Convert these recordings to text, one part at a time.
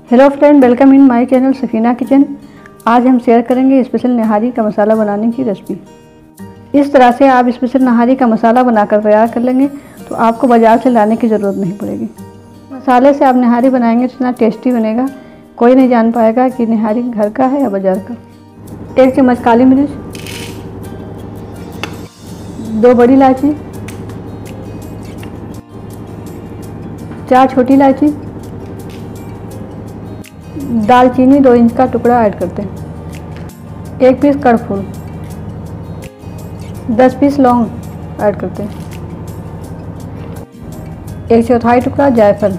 Hello friend, welcome in my channel Safina kitchen. आज हम share करेंगे स्पेशल निहारी का मसाला बनाने की रेसिपी। इस तरह से आप स्पेशल निहारी का मसाला बनाकर तैयार कर लेंगे तो आपको बाज़ार से लाने की ज़रूरत नहीं पड़ेगी। मसाले से आप निहारी बनाएंगे तो इतना टेस्टी बनेगा, कोई नहीं जान पाएगा कि निहारी घर का है या बाज़ार का। 1 चम्मच काली मिर्च, 2 बड़ी इलायची, 4 छोटी इलायची, दालचीनी 2 इंच का टुकड़ा ऐड करते हैं, 1 पीस कड़फूल, 10 पीस लौंग ऐड करते हैं, 1/4 टुकड़ा जायफल,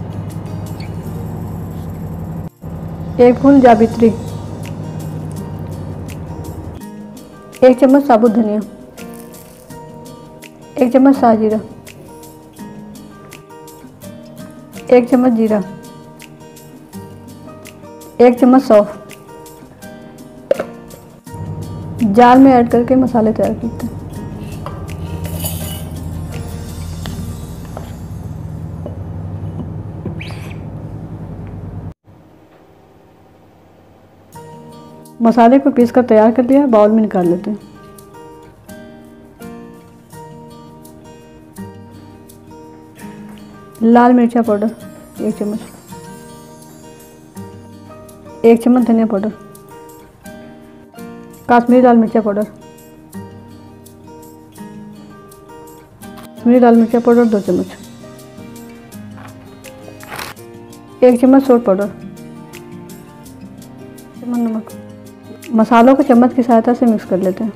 1 फूल जावित्री, 1 चम्मच साबुत धनिया, 1 चम्मच साजीरा, 1 चम्मच जीरा, 1 चम्मच सौंफ। जार में ऐड करके मसाले तैयार करते हैं। मसाले को पीस कर तैयार कर दिया, बाउल में निकाल लेते हैं। लाल मिर्चा पाउडर 1 चम्मच, 1 चम्मच धनिया पाउडर, काश्मीरी लाल मिर्चा पाउडर, कश्मीरी लाल मिर्चा पाउडर 2 चम्मच, 1 चम्मच सोट पाउडर, नमक। मसालों को चम्मच की सहायता से मिक्स कर लेते हैं।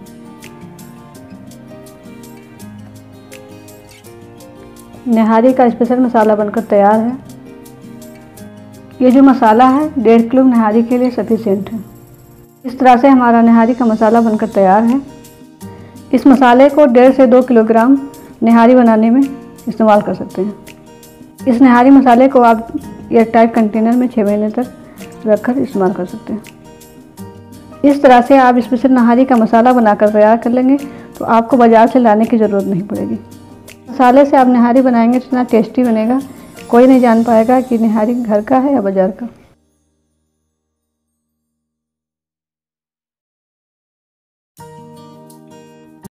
निहारी का स्पेशल मसाला बनकर तैयार है। ये जो मसाला है 1.5 किलो निहारी के लिए सफिशिएंट है। इस तरह से हमारा निहारी का मसाला बनकर तैयार है। इस मसाले को 1.5 से 2 किलोग्राम निहारी बनाने में इस्तेमाल कर सकते हैं। इस निहारी मसाले को आप एयरटाइट कंटेनर में 6 महीने तक रखकर इस्तेमाल कर सकते हैं। इस तरह से आप स्पेशल निहारी का मसाला बनाकर तैयार कर लेंगे तो आपको बाज़ार से लाने की ज़रूरत नहीं पड़ेगी। मसाले से आप निहारी बनाएंगे तो इतना टेस्टी बनेगा, कोई नहीं जान पाएगा कि निहारी घर का है या बाज़ार का।